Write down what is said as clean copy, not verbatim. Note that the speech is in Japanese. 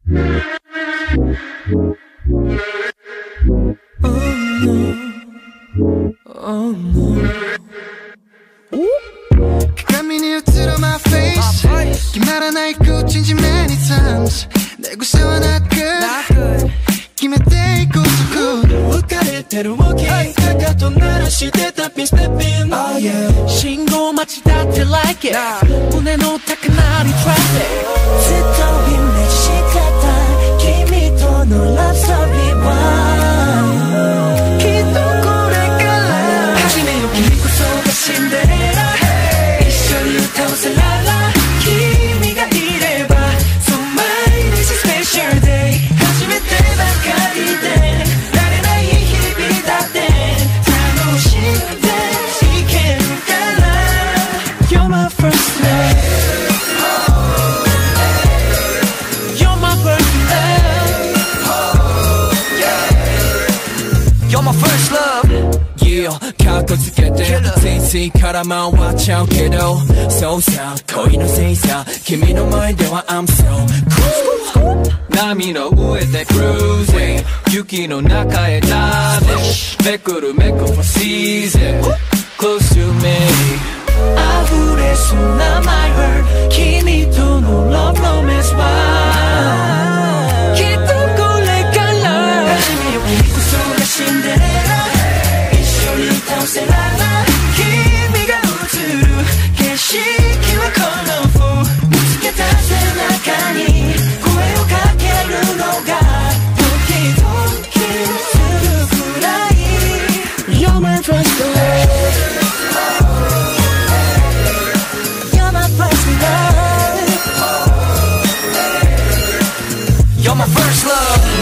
鏡に映る my face 決まらない good change many times 寝癖はなく決めていこうと浮かれてる walking かかと鳴らしてタッピン step in oh yeah 信号待ちだって like it 胸の高鳴り traffic ずっとイメージしてた君との love story はきっとこれから初めよ君こそがシンデレラ一緒に歌おうさらら君がいれば So my this is special day 初めてばかりで慣れない日々だって楽しんでいけるから You're my first love You're my first love You're my first love Yeah かっこつけてついついから回っちゃうけどそうさ恋のせいさ君の前では I'm so cool 波の上で cruising 雪の中へダービンめくるめく for season Close to me 溢れそうな my heart 君との love romance はきっとこれから初めよ君こそがシンデレラ歌おせらら君が映る景色はこの風見つけた背中に声をかけるのがドキドキするくらい You're my first love You're my first love You're my first love